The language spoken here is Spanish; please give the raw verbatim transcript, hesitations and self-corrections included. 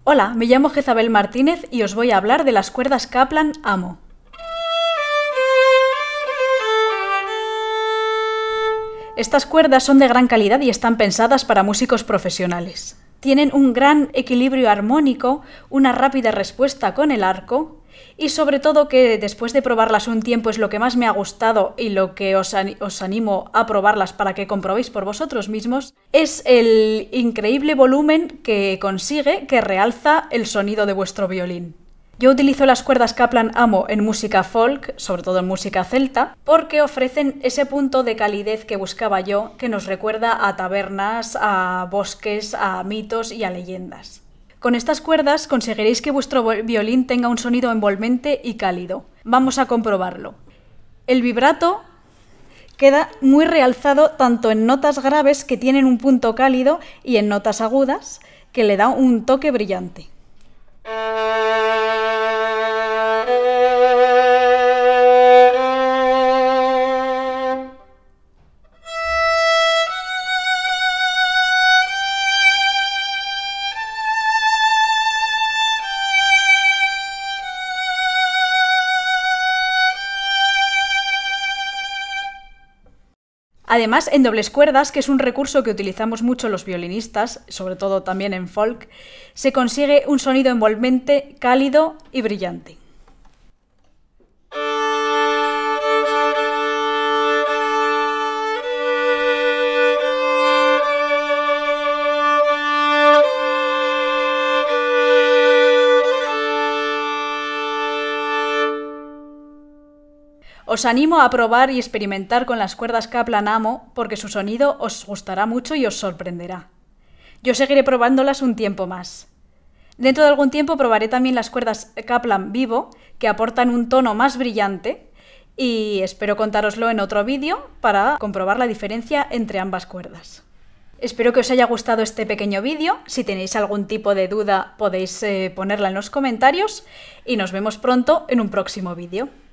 Hola, me llamo Jezabel Martínez y os voy a hablar de las cuerdas Kaplan Amo. Estas cuerdas son de gran calidad y están pensadas para músicos profesionales. Tienen un gran equilibrio armónico, una rápida respuesta con el arco y sobre todo que después de probarlas un tiempo es lo que más me ha gustado y lo que os, os animo a probarlas para que comprobéis por vosotros mismos, es el increíble volumen que consigue, que realza el sonido de vuestro violín. Yo utilizo las cuerdas Kaplan Amo en música folk, sobre todo en música celta, porque ofrecen ese punto de calidez que buscaba yo, que nos recuerda a tabernas, a bosques, a mitos y a leyendas. Con estas cuerdas conseguiréis que vuestro violín tenga un sonido envolvente y cálido. Vamos a comprobarlo. El vibrato queda muy realzado tanto en notas graves que tienen un punto cálido y en notas agudas que le da un toque brillante. Además, en dobles cuerdas, que es un recurso que utilizamos mucho los violinistas, sobre todo también en folk, se consigue un sonido envolvente, cálido y brillante. Os animo a probar y experimentar con las cuerdas Kaplan Amo porque su sonido os gustará mucho y os sorprenderá. Yo seguiré probándolas un tiempo más. Dentro de algún tiempo probaré también las cuerdas Kaplan Vivo, que aportan un tono más brillante, y espero contároslo en otro vídeo para comprobar la diferencia entre ambas cuerdas. Espero que os haya gustado este pequeño vídeo. Si tenéis algún tipo de duda podéis eh, ponerla en los comentarios y nos vemos pronto en un próximo vídeo.